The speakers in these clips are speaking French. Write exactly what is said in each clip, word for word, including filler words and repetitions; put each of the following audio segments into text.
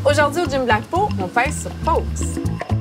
Aujourd'hui, au Gym Blackpeau, on pèse sur pause.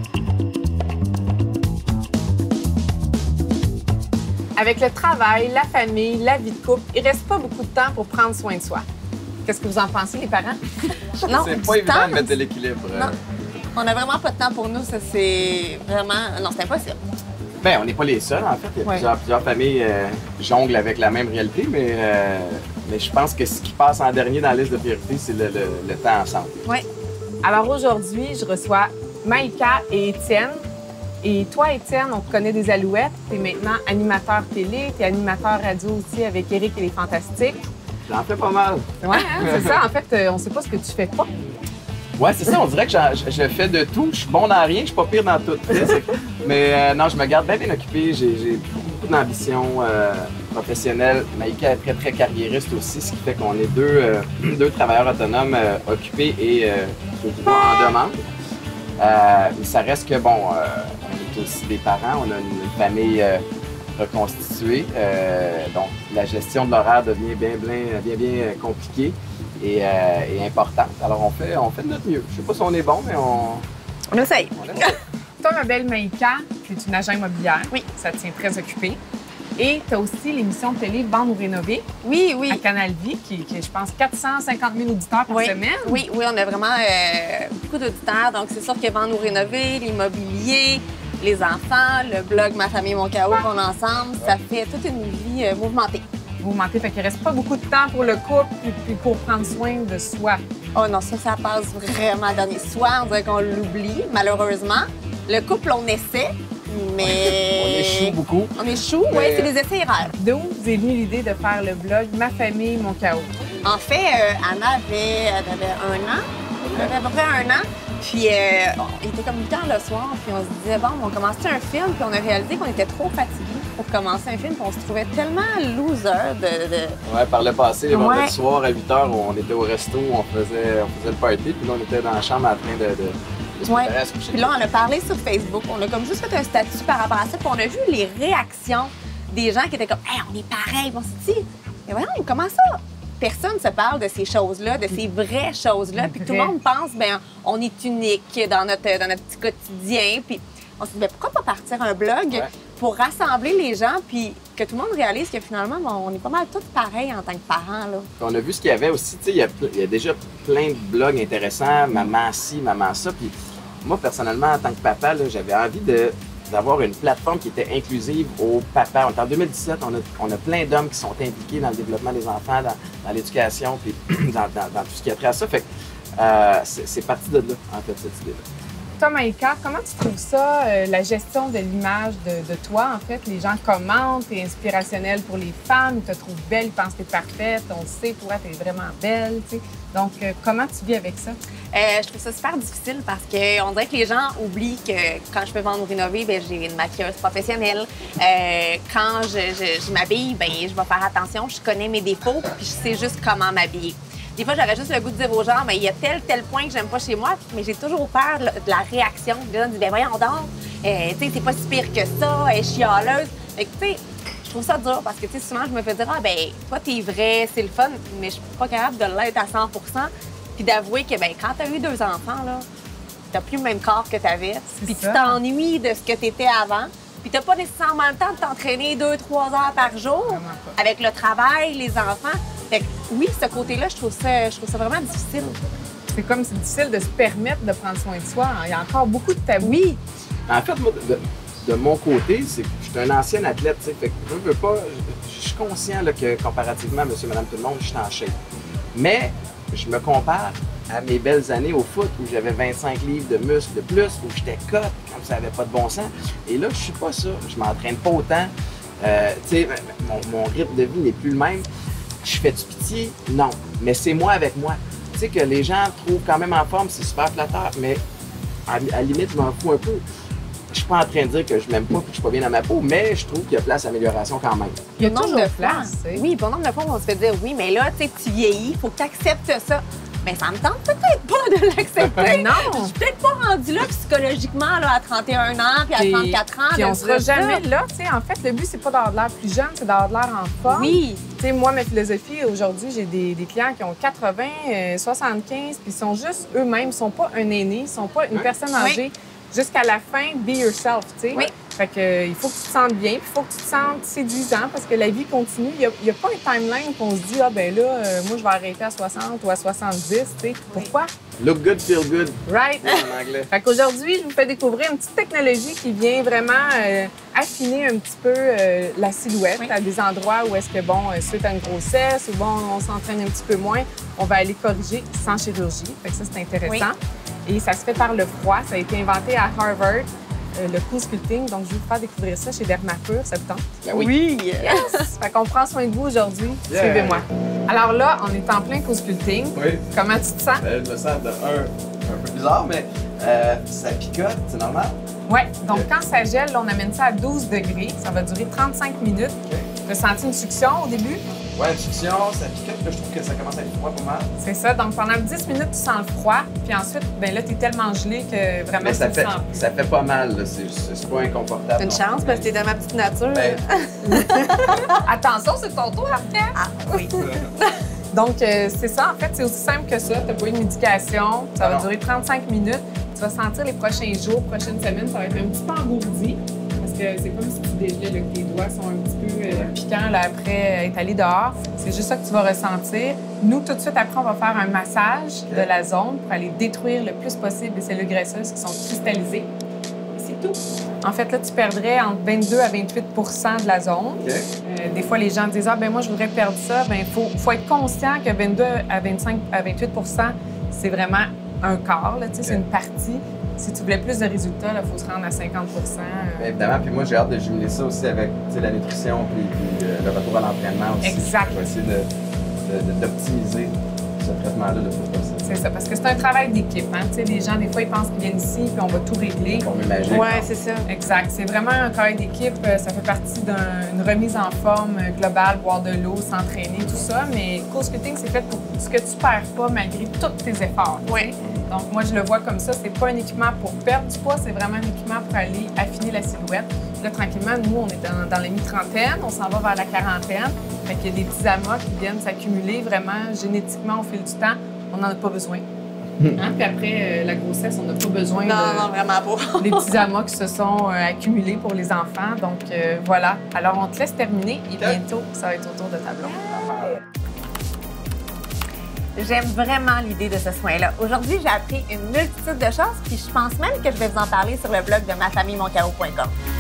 Avec le travail, la famille, la vie de couple, il reste pas beaucoup de temps pour prendre soin de soi. Qu'est-ce que vous en pensez, les parents? Non, c'est pas évident de mettre de l'équilibre. Non. On n'a vraiment pas de temps pour nous, ça c'est vraiment... Non, c'est impossible. Bien, on n'est pas les seuls, en fait. Il y a Ouais. plusieurs, plusieurs familles euh, jonglent avec la même réalité, mais, euh, mais je pense que ce qui passe en dernier dans la liste de priorités, c'est le, le, le temps ensemble. Oui. Alors aujourd'hui, je reçois Maïka et Étienne. Et toi, Étienne, on te connaît des Alouettes. Tu es maintenant animateur télé, tu es animateur radio aussi avec Éric et les Fantastiques. J'en fais pas mal. Oui, hein, c'est ça. En fait, euh, on ne sait pas ce que tu fais pas. Ouais, c'est ça. On dirait que j'en- je, je fais de tout. Je suis bon dans rien, je suis pas pire dans tout. Mais euh, non, je me garde bien bien occupé. J'ai j'ai beaucoup d'ambition euh, professionnelle. Maïka est très, très carriériste aussi, ce qui fait qu'on est deux, euh, deux travailleurs autonomes euh, occupés et euh, en demande. Euh, mais ça reste que, bon, euh, on est aussi des parents. On a une, une famille euh, reconstituée. Euh, donc, la gestion de l'horaire devient bien, bien, bien, bien compliquée. Et, euh, et importante. Alors, on fait, on fait de notre mieux. Je sais pas si on est bon, mais on... On essaye. on essaie. Toi, ma belle Maïka, tu es une agent immobilière. Oui. Ça te tient très occupée. Et tu as aussi l'émission de télé Vendre ou rénover Oui, oui. à Canal Vie, qui, qui est, je pense, quatre cent cinquante mille auditeurs par Oui. semaine. Oui, oui, on a vraiment euh, beaucoup d'auditeurs. Donc, c'est sûr que Vendre ou rénover, l'immobilier, les enfants, le blog Ma famille, mon chaos qu'on a ensemble, ça fait toute une vie euh, mouvementée. Vous mentez, fait qu'il reste pas beaucoup de temps pour le couple et puis pour prendre soin de soi. Oh non, ça, ça passe vraiment dernier soir. On dirait qu'on l'oublie, malheureusement. Le couple, on essaie, mais... On échoue beaucoup. On échoue, oui, Mais- c'est des essais-erreurs. D'où vous est venue l'idée de faire le blog Ma famille, mon chaos? En fait, euh, Anna avait, elle avait un an. Elle avait à peu près un an. Puis, euh, il était comme huit heures le soir. Puis, on se disait, bon, on commençait un film. Puis, on a réalisé qu'on était trop fatigués pour commencer un film. Puis, on se trouvait tellement loser de. de... Ouais, par le passé, les vendredis Ouais. soirs à huit heures, on était au resto, on faisait, on faisait le party, puis là, on était dans la chambre en train de, de, de se Ouais. préparer à se coucher. Puis là, on a parlé sur Facebook. On a comme juste fait un statut par rapport à ça. Puis, on a vu les réactions des gens qui étaient comme, hey, on est pareil. Puis, on s'est dit, mais voyons, comment ça? Personne ne se parle de ces choses-là, de ces vraies choses-là. Puis tout le Vrai. monde pense, bien, on est unique dans notre, dans notre petit quotidien. Puis on s'est dit, bien, pourquoi pas partir un blog Ouais. pour rassembler les gens, puis que tout le monde réalise que finalement, bon, on est pas mal tous pareils en tant que parents, là. Puis on a vu ce qu'il y avait aussi, tu sais, il y a ple- il y a déjà plein de blogs intéressants, maman ci, maman ça, puis moi, personnellement, en tant que papa, là, j'avais envie de d'avoir une plateforme qui était inclusive aux papas. En deux mille dix-sept, on a, on a plein d'hommes qui sont impliqués dans le développement des enfants, dans, dans l'éducation, puis dans, dans- dans tout ce qui a trait à ça. Fait que euh, c'est c'est parti de là, en fait, cette idée-là. Toi, Maïka, comment tu trouves ça, euh, la gestion de l'image de, de toi? En fait, les gens commentent, t'es inspirationnelle pour les femmes, ils te trouvent belle, ils pensent que t'es parfaite, on le sait, toi, t'es vraiment belle, tu sais. Donc, euh, comment tu vis avec ça? Euh, je trouve ça super difficile parce qu'on dirait que les gens oublient que quand je peux vendre ou rénover, bien, j'ai une maquilleuse professionnelle. Euh, quand je, je- je m'habille, bien, je vais faire attention, je connais mes défauts puis je sais juste comment m'habiller. Des fois, j'aurais juste le goût de dire aux gens, mais il y a tel, tel point que j'aime pas chez moi, mais j'ai toujours peur là, de la réaction. Les gens disent, bien, voyons donc, euh, tu sais, c'est pas si pire que ça, elle est chialeuse. Fait que, tu sais, je trouve ça dur parce que, tu sais, souvent, je me fais dire, ah, ben, toi, t'es vrai, c'est le fun, mais je suis pas capable de l'être à cent pour cent. Puis d'avouer que, ben, quand t'as eu deux enfants, là, t'as plus le même corps que t'avais. Puis tu ça. t'ennuies de ce que t'étais avant. Puis t'as pas nécessairement le temps de t'entraîner deux, trois heures par jour Vraiment pas. avec le travail, les enfants. Fait que, oui, ce côté-là, je trouve ça, je trouve ça vraiment difficile. C'est comme c'est difficile de se permettre de prendre soin de soi. Il y a encore beaucoup de tabous. Oui, En fait, moi, de, de mon côté, c'est que je suis un ancien athlète, tu sais, fait que je veux pas, je, je suis conscient là, que comparativement à monsieur, madame, tout le monde, je suis en shape. Mais je me compare à mes belles années au foot où j'avais vingt-cinq livres de muscles de plus, où j'étais cut, comme ça n'avait pas de bon sens. Et là, je suis pas ça. Je m'entraîne pas autant. Euh, tu sais, mon, mon rythme de vie n'est plus le même. Je fais du pitié? Non. Mais c'est moi avec moi. Tu sais, que les gens trouvent quand même en forme, c'est super flatteur, mais à, à la limite, je m'en fous un peu. Je suis pas en train de dire que je m'aime pas et que je suis pas bien dans ma peau, mais je trouve qu'il y a place à amélioration quand même. Il y a Bon nombre toujours de fois. place, tu sais. Oui, bon nombre de fois, on se fait dire oui, mais là, tu sais, tu vieillis, il faut que tu acceptes ça. mais ça me tente peut-être pas de l'accepter. Non! Je suis peut-être pas rendue là psychologiquement là, à trente et un ans puis à Puis- trente-quatre ans. Puis de on sera dire ça. jamais là, tu sais. En fait, le but, c'est pas d'avoir de l'air plus jeune, c'est d'avoir de l'air en forme. Oui. Tu sais, moi, ma philosophie, aujourd'hui, j'ai des, des clients qui ont quatre-vingts, euh, soixante-quinze, puis ils sont juste eux-mêmes, ils sont pas un aîné, ils sont pas une personne âgée. Jusqu'à la fin, be yourself, tu sais. Oui. Fait que, euh, il faut que tu te sentes bien, puis il faut que tu te sentes séduisant parce que la vie continue. Il n'y a, a pas un timeline qu'on se dit, ah ben là, euh, moi, je vais arrêter à soixante ou à soixante-dix, tu sais. Pourquoi? Look good, feel good, Right? en anglais. Fait qu'aujourd'hui, je vous fais découvrir une petite technologie qui vient vraiment euh, affiner un petit peu euh, la silhouette Oui. à des endroits où est-ce que, bon, euh, suite à une grossesse ou bon, on s'entraîne un petit peu moins, on va aller corriger sans chirurgie. Fait que ça, c'est intéressant. Et ça se fait par le froid. Ça a été inventé à Harvard, euh, le cool sculpting. Donc, je vais vous faire découvrir ça chez Dermapur. Ça vous tente? Ben oui. Yes! Fait qu'on prend soin de vous aujourd'hui. Yeah. Suivez-moi. Alors là, on est en plein cool sculpting. Oui. Comment tu te sens? Euh, je me sens de un, un peu bizarre, mais euh, ça picote, c'est normal. Ouais, donc quand ça gèle, là, on amène ça à douze degrés. Ça va durer trente-cinq minutes. OK. Tu as senti une succion au début? Ouais, une succion, ça picote, là, je trouve que ça commence à être froid pas mal. C'est ça. Donc pendant dix minutes, tu sens le froid. Puis ensuite, ben là, tu es tellement gelé que vraiment, Mais tu ça le fait, sens plus. ça fait pas mal, là. C'est c'est pas inconfortable. C'est une non. chance parce que t'es de ma petite nature. Ben, Attention, c'est ton tour après. Ah, oui. Donc, euh, c'est ça, en fait, c'est aussi simple que ça. Tu n'as pas eu de médication. Ça va Non. durer trente-cinq minutes. Tu vas sentir les prochains jours, prochaines semaines, ça va être un petit peu engourdi. Parce que c'est comme si tu dégelais, là, que tes doigts sont un petit peu euh, piquants là, après être allé dehors. C'est juste ça que tu vas ressentir. Nous, tout de suite après, on va faire un massage OK. de la zone pour aller détruire le plus possible les cellules graisseuses qui sont cristallisées. Et c'est tout. En fait, là, tu perdrais entre vingt-deux à vingt-huit de la zone. OK. Euh, des fois, les gens disent « Ah, ben moi, je voudrais perdre ça. » Bien, il faut, faut être conscient que vingt-deux à vingt-cinq à vingt-huit c'est vraiment un quart, là, tu sais, c'est OK. une partie. Si tu voulais plus de résultats, il faut se rendre à cinquante Bien euh. évidemment, puis moi j'ai hâte de jumeler ça aussi avec tu sais, la nutrition puis, puis, euh, le retour à l'entraînement aussi. Exact. Je vais essayer de- de- de- d'optimiser ce traitement-là le plus possible. C'est ça, parce que c'est un travail d'équipe. Hein? Tu sais, les gens, des fois, ils pensent qu'ils viennent ici puis on va tout régler. Formule magique. Ouais, c'est ça. Exact. C'est vraiment un travail d'équipe. Euh, Ça fait partie d'une remise en forme euh, globale, boire de l'eau, s'entraîner, tout ça. Mais cool sculpting, c'est fait pour ce que tu perds pas malgré tous tes efforts. tu sais. Oui. Donc, moi, je le vois comme ça. C'est pas un équipement pour perdre du poids, c'est vraiment un équipement pour aller affiner la silhouette. Là, tranquillement, nous, on est dans, dans la mi-trentaine, on s'en va vers la quarantaine. Fait qu'il y a des petits amas qui viennent s'accumuler vraiment génétiquement au fil du temps. On n'en a pas besoin. Hein? Puis après euh, la grossesse, on n'a pas besoin Non, de... non, vraiment pas. les petits amas qui se sont euh, accumulés pour les enfants. Donc, euh, voilà. Alors, on te laisse terminer et bientôt, ça va être autour de ta blonde. J'aime vraiment l'idée de ce soin-là. Aujourd'hui, j'ai appris une multitude de choses, puis je pense même que je vais vous en parler sur le blog de ma famille mon carreau point com.